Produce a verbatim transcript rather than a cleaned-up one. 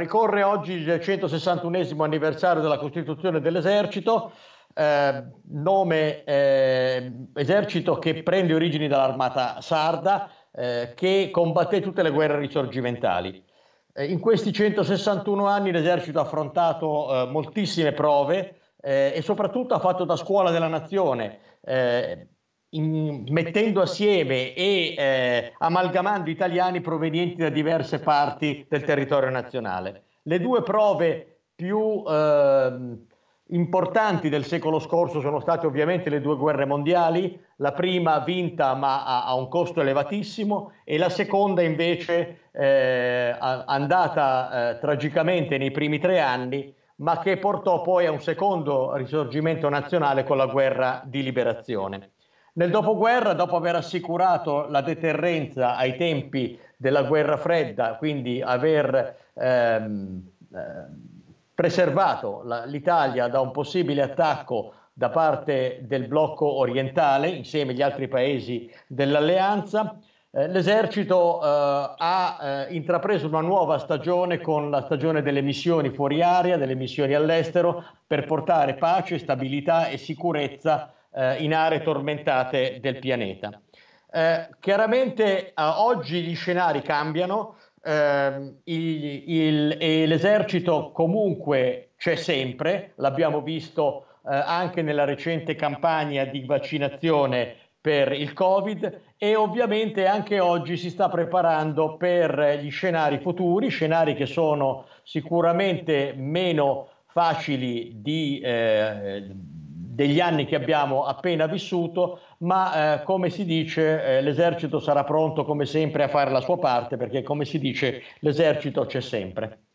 ricorre oggi il centosessantunesimo anniversario della Costituzione dell'Esercito, eh, nome eh, esercito che prende origini dall'Armata Sarda, eh, che combatté tutte le guerre risorgimentali. Eh, in questi centosessantuno anni l'esercito ha affrontato eh, moltissime prove eh, e soprattutto ha fatto da scuola della nazione, eh, in, mettendo assieme e eh, amalgamando italiani provenienti da diverse parti del territorio nazionale. Le due prove più eh, importanti del secolo scorso sono state ovviamente le due guerre mondiali, la prima vinta ma a, a un costo elevatissimo e la seconda invece eh, andata eh, tragicamente nei primi tre anni, ma che portò poi a un secondo risorgimento nazionale con la guerra di liberazione. Nel dopoguerra, dopo aver assicurato la deterrenza ai tempi della guerra fredda, quindi aver ehm, eh, preservato l'Italia da un possibile attacco da parte del blocco orientale, insieme agli altri paesi dell'alleanza, eh, l'esercito eh, ha eh, intrapreso una nuova stagione con la stagione delle missioni fuori area, delle missioni all'estero, per portare pace, stabilità e sicurezza eh, in aree tormentate del pianeta. Eh, chiaramente eh, oggi gli scenari cambiano, eh, l'esercito comunque c'è sempre, l'abbiamo visto eh, anche nella recente campagna di vaccinazione per il Covid e ovviamente anche oggi si sta preparando per gli scenari futuri, scenari che sono sicuramente meno facili di, eh, degli anni che abbiamo appena vissuto, ma eh, come si dice eh, l'esercito sarà pronto come sempre a fare la sua parte, perché come si dice l'esercito c'è sempre.